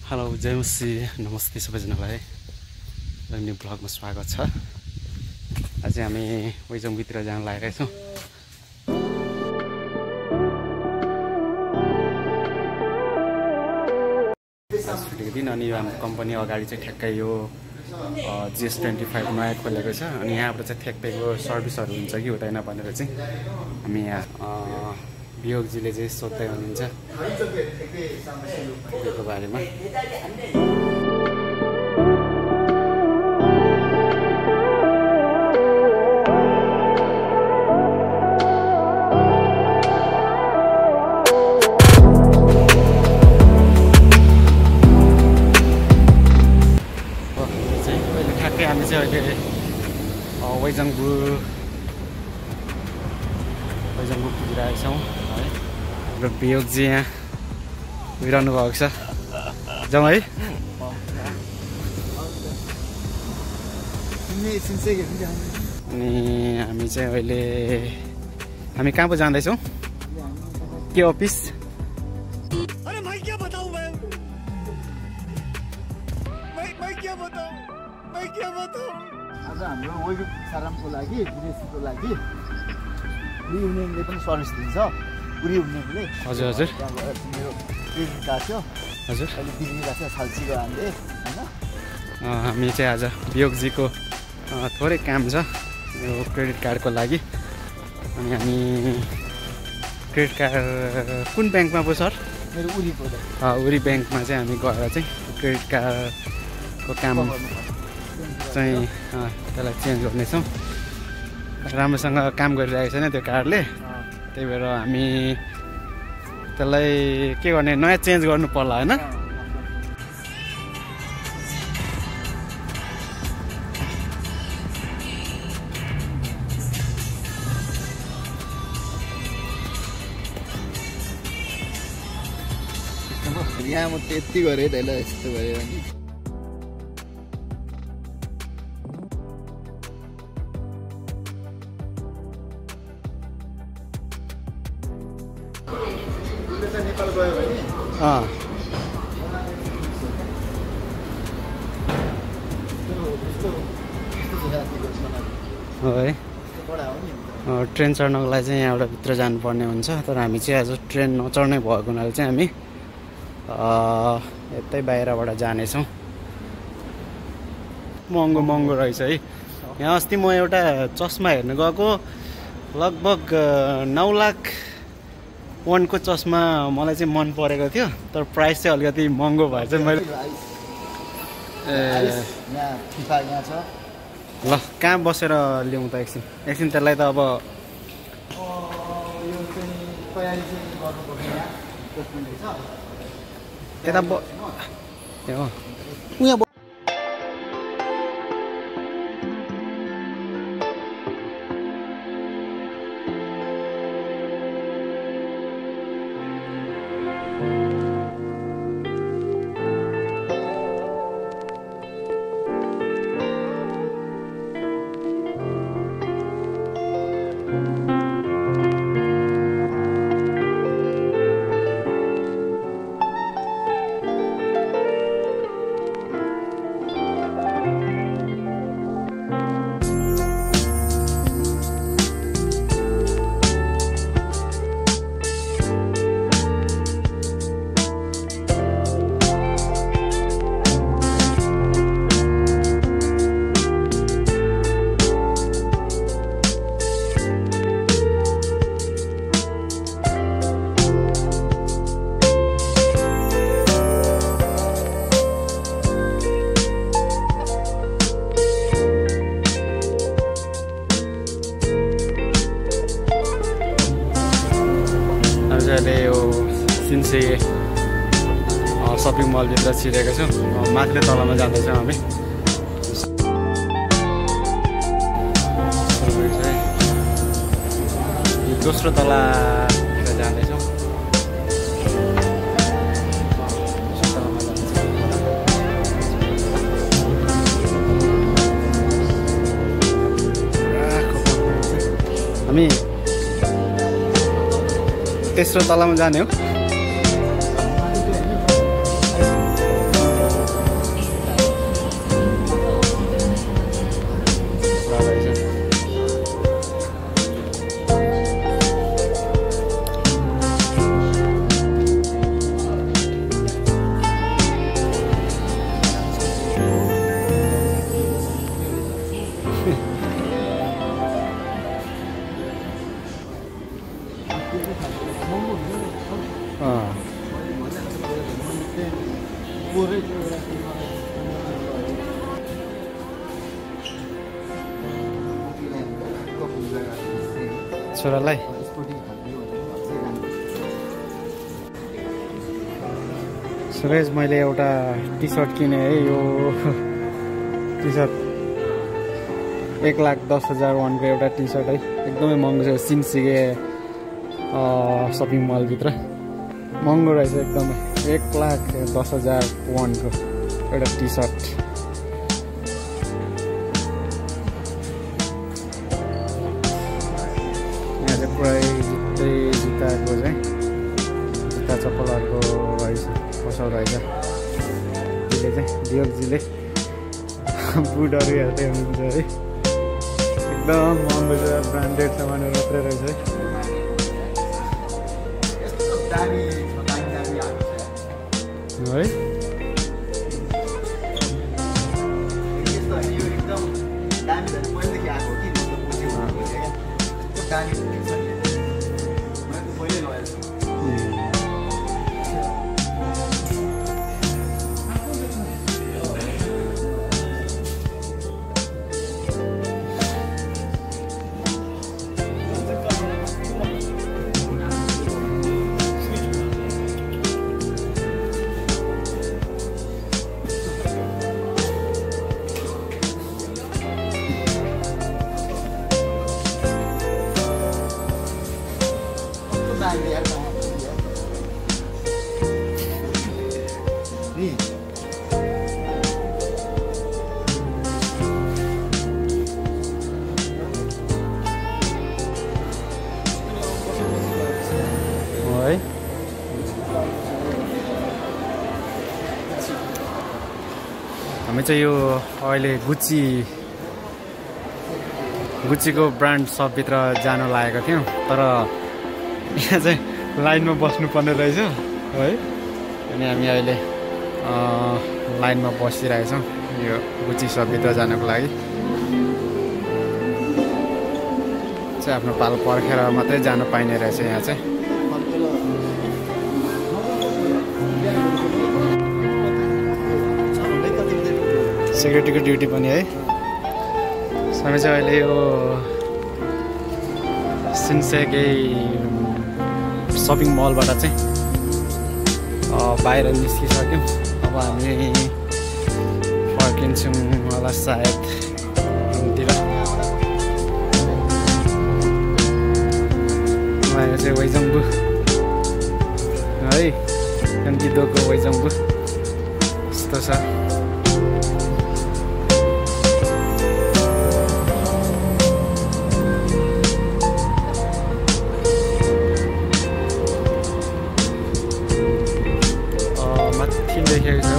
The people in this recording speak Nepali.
हेलो जयमसी नमस्ते सबैजनालाई न्यू ब्लगमा स्वागत छ। आज हामी वेजङभित्र जान लागिरहेछौँ। छुट्टीको दिन अनि यो हाम्रो कम्पनी अगाडि चाहिँ ठ्याक्कै यो GS25 नयाँ खोलेको छ अनि यहाँबाट चाहिँ ठ्याक्कैको सर्भिसहरू हुन्छ कि हुँदैन भनेर चाहिँ हामी यहाँ वियोगजीले चाहिँ सोध्दै हुनुहुन्छ त्यसको बारेमा। ठ्याक्कै हामी चाहिँ अहिले वेजङबु पुगिरहेको छौँ है। र वियोगजी यहाँ उभिरहनु भएको छ। जाउँ है। अनि हामी चाहिँ अहिले हामी कहाँ पो जाँदैछौँ? के अफिस? आज हाम्रो वेब सारामको लागि विदेशीको लागि युनियनले पनि सर्भिस दिन्छ। पुरी युनियनले हजुर हजुर मेरो क्रेडिट कार्ड थियो हजुर अहिले दिइरहेको छ साल्सीको हामीले होइन। हामी चाहिँ आज वियोगजीको थोरै काम छ यो क्रेडिट कार्डको लागि। अनि हामी क्रेडिट कार्ड कुन ब्याङ्कमा पो सर? मेरो उरीको उरी ब्याङ्कमा चाहिँ हामी गएर चाहिँ क्रेडिट कार्डको काम चाहिँ त्यसलाई चेन्ज गर्नेछौँ। राम्रोसँग काम गरिरहेको छैन त्यो कार्डले, त्यही भएर हामी त्यसलाई के गर्ने नयाँ चेन्ज गर्नु पर्ला होइन। यहाँ म त्यति गरेँ त्यसलाई यस्तो गरेँ भने नेपाल गयो भने है ट्रेन चढ्नको लागि चाहिँ यहाँबाट भित्र जानुपर्ने हुन्छ। तर हामी चाहिँ आज ट्रेन नचढ्नै भएको हुनाले चाहिँ हामी यतै बाहिरबाट जानेछौँ। महँगो महँगो रहेछ है। यहाँ अस्ति म एउटा चस्मा हेर्नु गएको लगभग 9 लाख वनको चस्मा मलाई चाहिँ मन परेको थियो, तर प्राइस चाहिँ अलिकति महँगो भएर चाहिँ मैले ल कहाँ बसेर ल्याउँ त एकछिन त्यसलाई त अब यता उहाँ अहिले यो सिन्सेगे सपिङ मलभित्र छिरेको छौँ। माथिल्लो तलामा जाँदैछौँ हामी। यो दोस्रो तलातिर जाँदैछौँ। हामी तेस्रो तलामा जाने हो। पोरै छोरालाई सुरेश मैले एउटा टी सर्ट किने है यो टी सर्ट 1,10,000 वनको एउटा टी सर्ट है एकदमै महँगो छ सिनसिगे सपिङ मलभित्र महँगो रहेछ एकदमै 1,10,000 वनको एउटा टी सर्ट यहाँ चाहिँ पुरै जुत्ताको चाहिँ जुत्ता चप्पलहरूको रहेछ पसल रहेछ त्यसले चाहिँ दियोगजीले बुटहरू हेर्दै हुनुहुन्छ है एकदम महँगो छ ब्रान्डेड सामानहरू मात्रै रहेछ है है हामी चाहिँ यो अहिले गुच्चीको ब्रान्ड सपभित्र जानु लागेको थियौँ तर यहाँ चाहिँ लाइनमा बस्नुपर्ने रहेछ है अनि हामी अहिले लाइनमा बसिरहेछौँ यो गुच्ची सपभित्र जानको लागि चाहिँ आफ्नो पालो पर्खेर मात्रै जानु पाइने रहेछ यहाँ चाहिँ सेक्युरिटीको ड्युटी पनि है हामी चाहिँ अहिले यो सिन्सेगे सपिङ मलबाट चाहिँ बाहिर निस्किसक्यौँ अब हामी फर्किन्छौँ होला सायद रुमतिर यहाँ चाहिँ वैजङ्बु है गन्तिदोको वैजङ्बु यस्तो छ देखेको छ